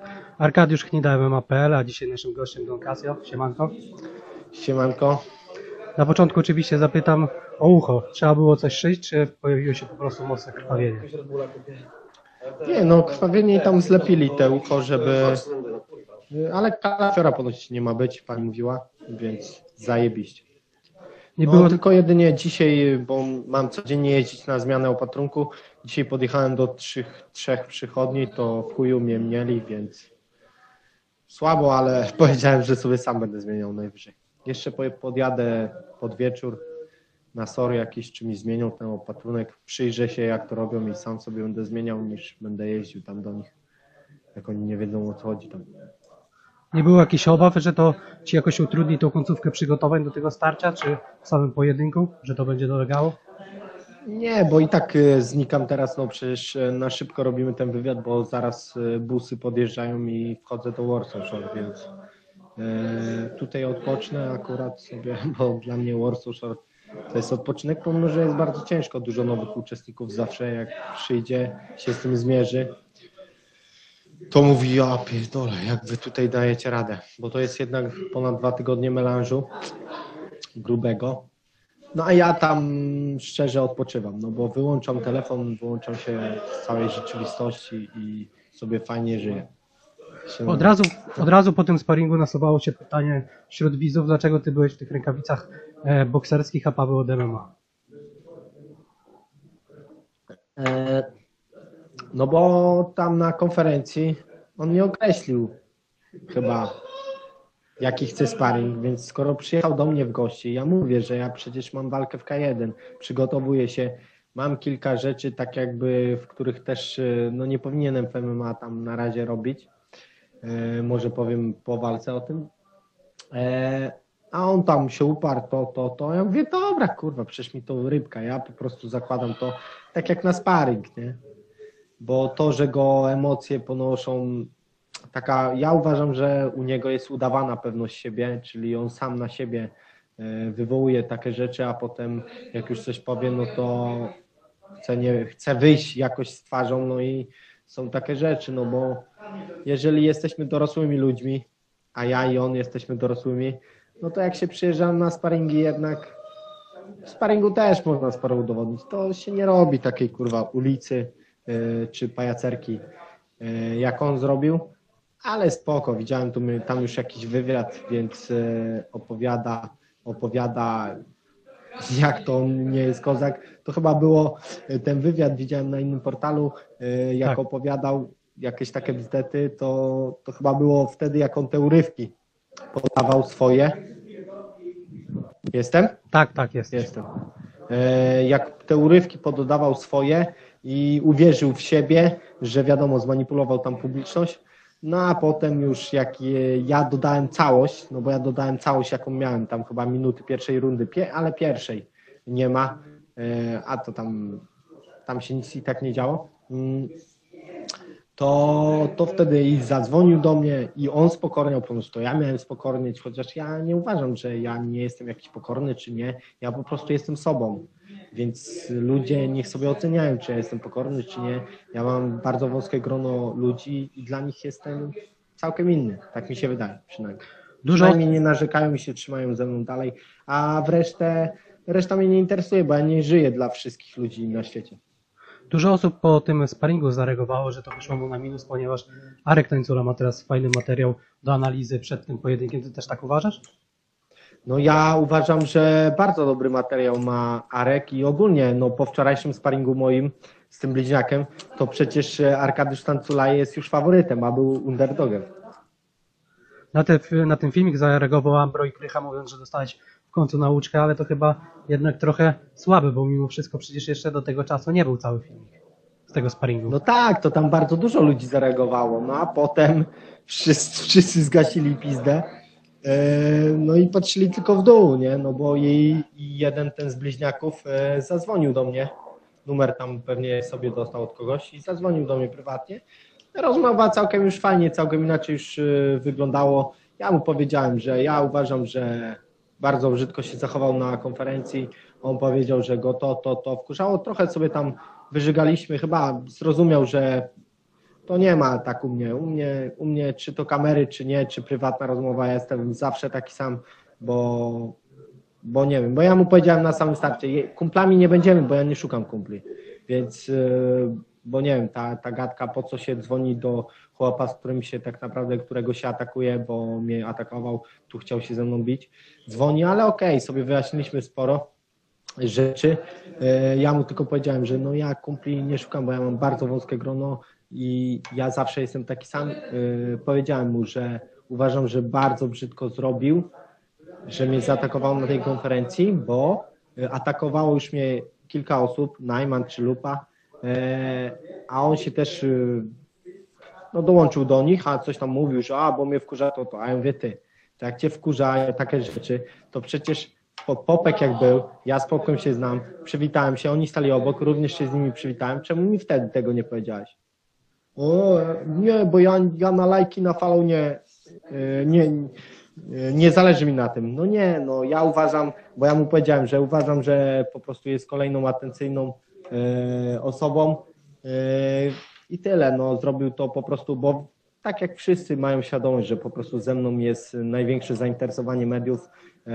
Arkadiusz Chnida, MMA.pl, a dzisiaj naszym gościem Don Casio. Siemanko. Siemanko. Na początku oczywiście zapytam o ucho. Trzeba było coś szyć, czy pojawiło się po prostu mocne krwawienie? Nie no, krwawienie i tam zlepili te ucho, żeby... Ale kalafiora ponoć nie ma być, pani mówiła, więc zajebiście. Nie No było... tylko jedynie dzisiaj, bo mam codziennie jeździć na zmianę opatrunku, dzisiaj podjechałem do trzech przychodni, to w chuju mnie mieli, więc słabo, ale powiedziałem, że sobie sam będę zmieniał najwyżej. Jeszcze podjadę pod wieczór na sory jakieś, czy mi zmienią ten opatrunek, przyjrzę się jak to robią i sam sobie będę zmieniał, niż będę jeździł tam do nich, jak oni nie wiedzą o co chodzi tam. Nie było jakichś obaw, że to ci jakoś utrudni tą końcówkę przygotowań do tego starcia, czy w samym pojedynku, że to będzie dolegało? Nie, bo i tak znikam teraz, no przecież na szybko robimy ten wywiad, bo zaraz busy podjeżdżają i wchodzę do Warsaw Shore, więc tutaj odpocznę akurat sobie, bo dla mnie Warsaw Shore to jest odpoczynek, pomimo że jest bardzo ciężko, dużo nowych uczestników zawsze jak przyjdzie, się z tym zmierzy, to mówi, ja pierdolę, jak wy tutaj dajecie radę, bo to jest jednak ponad 2 tygodnie melanżu grubego. No a ja tam szczerze odpoczywam, no bo wyłączam telefon, wyłączam się z całej rzeczywistości i sobie fajnie żyję. Od razu po tym sparingu nasuwało się pytanie wśród widzów, dlaczego ty byłeś w tych rękawicach bokserskich, a Paweł od MMA? No bo tam na konferencji on nie określił chyba jaki chce sparring, więc skoro przyjechał do mnie w gości, ja mówię, że ja przecież mam walkę w K1, przygotowuję się, mam kilka rzeczy tak jakby, w których też no nie powinienem w MMA tam na razie robić. Może powiem po walce o tym. A on tam się uparł, to. Ja mówię, dobra, kurwa, przecież mi to rybka. Ja po prostu zakładam to tak jak na sparring, nie? Bo to, że go emocje ponoszą, ja uważam, że u niego jest udawana pewność siebie, czyli on sam na siebie wywołuje takie rzeczy, a potem jak już coś powie, no to chce wyjść jakoś z twarzą, no i są takie rzeczy, no bo jeżeli jesteśmy dorosłymi ludźmi, a ja i on jesteśmy dorosłymi, no to jak się przyjeżdża na sparingi jednak, w sparingu też można sporo udowodnić, to się nie robi takiej kurwa ulicy czy pajacerki, jak on zrobił, ale spoko, widziałem tam już jakiś wywiad, więc opowiada jak to on nie jest kozak. To chyba było, ten wywiad widziałem na innym portalu, jak Tak. opowiadał jakieś takie bzdety, to chyba było wtedy, jak on te urywki podawał swoje. Jestem? Tak, jest. Jestem. Jak te urywki pododawał swoje i uwierzył w siebie, że wiadomo, zmanipulował tam publiczność, no a potem już jak ja dodałem całość, no bo ja dodałem całość jaką miałem, tam chyba minuty pierwszej rundy, ale pierwszej nie ma, a to tam się nic i tak nie działo, to wtedy i zadzwonił do mnie i on spokorniał, ponieważ to ja miałem spokornieć, chociaż ja nie uważam, że ja nie jestem jakiś pokorny czy nie, ja po prostu jestem sobą, więc ludzie niech sobie oceniają, czy ja jestem pokorny czy nie. Ja mam bardzo wąskie grono ludzi i dla nich jestem całkiem inny, tak mi się wydaje przynajmniej. Przynajmniej nie narzekają i się trzymają ze mną dalej, a reszta mnie nie interesuje, bo ja nie żyję dla wszystkich ludzi na świecie. Dużo osób po tym sparingu zareagowało, że to wyszło mu na minus, ponieważ Arek Tańcula ma teraz fajny materiał do analizy przed tym pojedynkiem. Ty też tak uważasz? No ja uważam, że bardzo dobry materiał ma Arek i ogólnie no, po wczorajszym sparingu moim z tym bliźniakiem, to przecież Arkadiusz Tańcula jest już faworytem, a był underdogiem. Na ten filmik zareagował Ambro i Krycha, mówiąc, że dostałeś w końcu nauczkę, ale to chyba jednak trochę słabe, bo mimo wszystko przecież jeszcze do tego czasu nie był cały filmik z tego sparingu. No tak, to tam bardzo dużo ludzi zareagowało, no a potem wszyscy zgasili pizdę, no i patrzyli tylko w dół, nie, no bo jej jeden ten z bliźniaków zadzwonił do mnie, numer tam pewnie sobie dostał od kogoś i zadzwonił do mnie prywatnie. Rozmowa całkiem już fajnie, całkiem inaczej już wyglądało. Ja mu powiedziałem, że ja uważam, że bardzo brzydko się zachował na konferencji. On powiedział, że go to wkurzało. Trochę sobie tam wyżygaliśmy. Chyba zrozumiał, że To nie ma tak u mnie. U mnie czy to kamery, czy nie, czy prywatna rozmowa, ja jestem zawsze taki sam, bo nie wiem, bo ja mu powiedziałem na samym starcie, kumplami nie będziemy, bo ja nie szukam kumpli, więc, bo nie wiem, ta gadka, po co się dzwoni do chłopa, z którym się tak naprawdę, którego się atakuje, bo mnie atakował, tu chciał się ze mną bić, dzwoni, ale okej, sobie wyjaśniliśmy sporo rzeczy. Ja mu tylko powiedziałem, że no ja kumpli nie szukam, bo ja mam bardzo wąskie grono i ja zawsze jestem taki sam. Powiedziałem mu, że uważam, że bardzo brzydko zrobił, że mnie zaatakował na tej konferencji, bo atakowało już mnie kilka osób, Najman czy Lupa, a on się też no, dołączył do nich, a coś tam mówił, że bo mnie wkurza to, a ja mówię ty, to jak cię wkurza takie rzeczy, to przecież Popek jak był, ja z Popkiem się znam, przywitałem się, oni stali obok, również się z nimi przywitałem, czemu mi wtedy tego nie powiedziałeś? O, nie, bo ja na lajki, na follow nie zależy mi na tym. No nie, no ja uważam, bo ja mu powiedziałem, że uważam, że po prostu jest kolejną atencyjną osobą i tyle. No zrobił to po prostu, bo tak jak wszyscy mają świadomość, że po prostu ze mną jest największe zainteresowanie mediów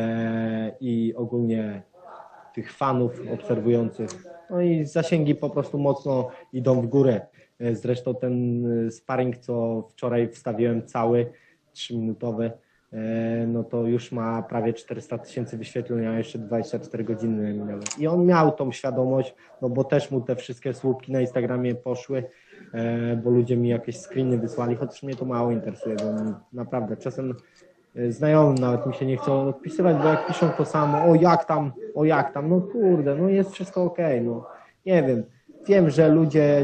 i ogólnie tych fanów obserwujących. No i zasięgi po prostu mocno idą w górę. Zresztą ten sparring, co wczoraj wstawiłem cały, 3-minutowy, no to już ma prawie 400 000 wyświetleń, a jeszcze 24 godziny minęły. I on miał tą świadomość, no bo też mu te wszystkie słupki na Instagramie poszły, bo ludzie mi jakieś screeny wysłali, chociaż mnie to mało interesuje, bo naprawdę czasem znajomym nawet mi się nie chcą odpisywać, bo jak piszą to samo, o jak tam, no kurde, no jest wszystko okej, no nie wiem, że ludzie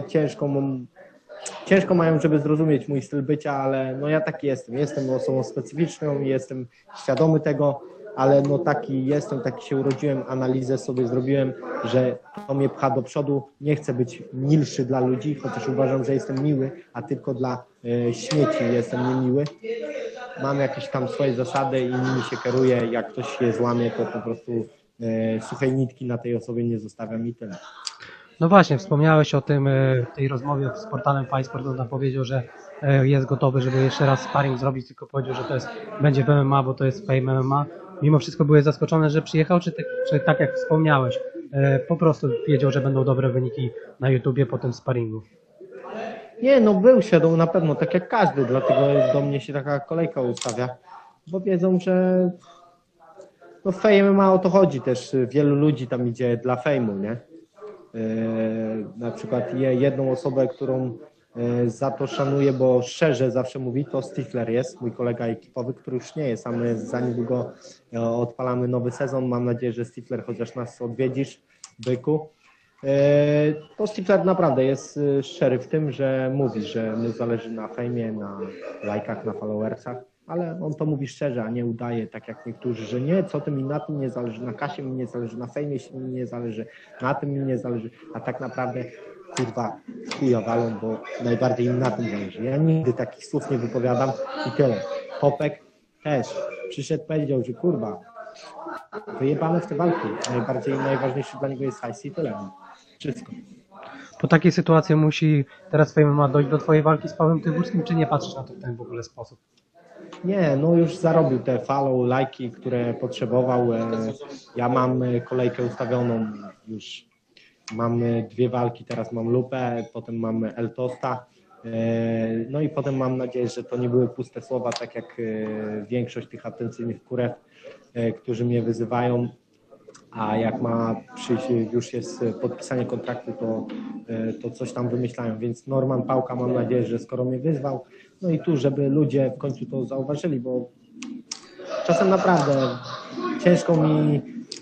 ciężko mają, żeby zrozumieć mój styl bycia, ale no ja taki jestem osobą specyficzną i jestem świadomy tego, ale no taki jestem, taki się urodziłem, analizę sobie zrobiłem, że to mnie pcha do przodu, nie chcę być milszy dla ludzi, chociaż uważam, że jestem miły, a tylko dla śmieci jestem niemiły. Mam jakieś tam swoje zasady i nimi się kieruję, jak ktoś je złamie, to po prostu suchej nitki na tej osobie nie zostawiam i tyle. No właśnie, wspomniałeś o tym w tej rozmowie z portalem Fightsport, on tam powiedział, że jest gotowy, żeby jeszcze raz sparring zrobić, tylko powiedział, że będzie w MMA, bo to jest Fame MMA. Mimo wszystko byłeś zaskoczony, że przyjechał, czy tak jak wspomniałeś, po prostu wiedział, że będą dobre wyniki na YouTubie po tym sparringu? Nie, no był świadomy na pewno, tak jak każdy, dlatego do mnie się taka kolejka ustawia, bo wiedzą, że no w Fame MMA o to chodzi też, wielu ludzi tam idzie dla fejmu, nie? Na przykład jedną osobę, którą za to szanuję, bo szczerze zawsze mówi, to Stifler jest, mój kolega ekipowy, który już nie jest, a my za niedługo odpalamy nowy sezon. Mam nadzieję, że Stifler chociaż nas odwiedzisz, byku. To Stifler naprawdę jest szczery w tym, że mówi, że mu zależy na fejmie, na lajkach, na followersach, ale on to mówi szczerze, a nie udaje, tak jak niektórzy, że nie, co tym mi na tym nie zależy, na kasie mi nie zależy, na fejmie mi nie zależy, na tym mi nie zależy, a tak naprawdę kurwa chuja walą, bo najbardziej im na tym zależy. Ja nigdy takich słów nie wypowiadam i tyle. Popek też przyszedł, powiedział, że kurwa, wyjebamy w te walki. Najważniejszy dla niego jest hajs i tyle. Wszystko. Po takiej sytuacji musi teraz Fame MMA dojść do twojej walki z Pawłem Tyburskim, czy nie patrzysz na to w ten w ogóle sposób? Nie, no już zarobił te follow, lajki, które potrzebował. Ja mam kolejkę ustawioną już. Mam 2 walki, teraz mam Lupę, potem mam Eltosta. No i potem mam nadzieję, że to nie były puste słowa, tak jak większość tych atencyjnych kurew, którzy mnie wyzywają. A jak ma przyjść, już jest podpisanie kontraktu, to coś tam wymyślają. Więc Norman Pałka, mam nadzieję, że skoro mnie wyzwał, no i tu, żeby ludzie w końcu to zauważyli, bo czasem naprawdę ciężko mi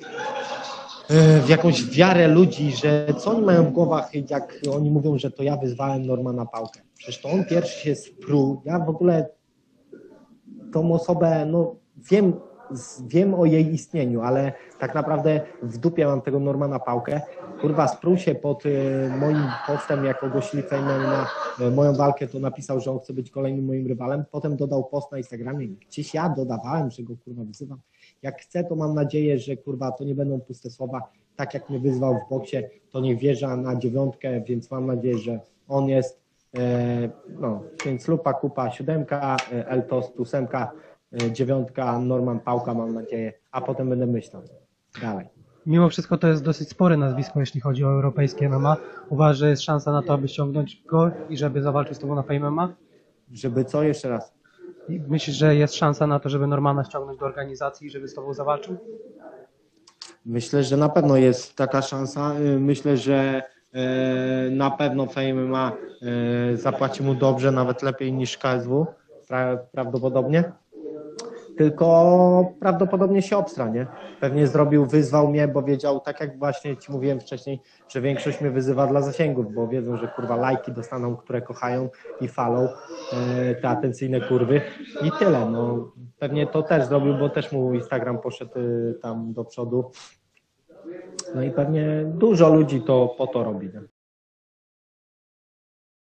w jakąś wiarę ludzi, że co oni mają w głowach, jak oni mówią, że to ja wyzwałem Normana Pałkę. Przecież to on pierwszy się spruł. Ja w ogóle tą osobę, no wiem o jej istnieniu, ale tak naprawdę w dupie mam tego Normana Pałkę. Kurwa, sprół się pod moim postem, jak ogłosili Fame na moją walkę, to napisał, że on chce być kolejnym moim rywalem. Potem dodał post na Instagramie. Gdzieś ja dodawałem, że go kurwa wyzywam. Jak chcę, to mam nadzieję, że kurwa to nie będą puste słowa. Tak jak mnie wyzwał w boksie, to niech wjeżdża na 9, więc mam nadzieję, że on jest No, więc Lupa, Kupa 7, Eltos 8, 9, Norman Pałka mam nadzieję, a potem będę myślał dalej. Mimo wszystko to jest dosyć spore nazwisko, jeśli chodzi o europejskie MMA. Uważasz, że jest szansa na to, aby ściągnąć go i żeby zawalczył z tobą na Fame MMA? Żeby co? Jeszcze raz. I myślisz, że jest szansa na to, żeby Normana ściągnąć do organizacji i żeby z tobą zawalczył? Myślę, że na pewno jest taka szansa. Myślę, że na pewno Fame ma zapłaci mu dobrze, nawet lepiej niż KSW, prawdopodobnie. Tylko prawdopodobnie się obstra, nie? Pewnie wyzwał mnie, bo wiedział, tak jak właśnie ci mówiłem wcześniej, że większość mnie wyzywa dla zasięgów, bo wiedzą, że kurwa lajki dostaną, które kochają i falą te atencyjne kurwy i tyle. No, pewnie to też zrobił, bo też mu Instagram poszedł tam do przodu. No i pewnie dużo ludzi to po to robi. Nie?